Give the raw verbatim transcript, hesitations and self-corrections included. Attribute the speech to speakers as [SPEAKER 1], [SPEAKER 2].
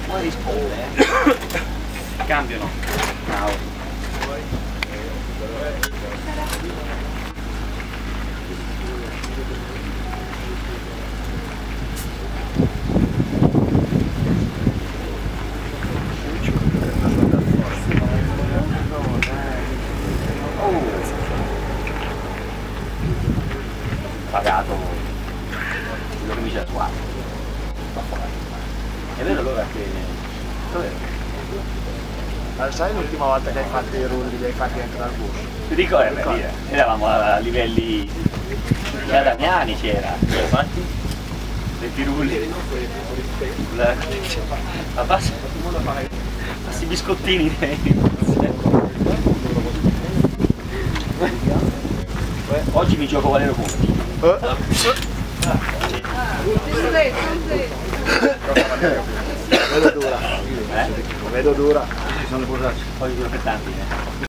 [SPEAKER 1] poi risponde, eh. Cambiano. Ciao. Pagato quello che mi c'è qua. È vero allora che... Dov'è?
[SPEAKER 2] Ma sai l'ultima volta che hai fatto i rulli, li hai fatti anche dal bus?
[SPEAKER 1] Ti ricordi? Ricordi? Eravamo a livelli... da Damiani c'era, infatti, dei pirulli. La... Ma passa... Passi i biscottini oggi mi gioco Valero Conti.
[SPEAKER 2] Eh? Vedo dura.
[SPEAKER 1] Eh?
[SPEAKER 2] Vedo dura.
[SPEAKER 1] Sono le borracce. Poi due per tanti, eh.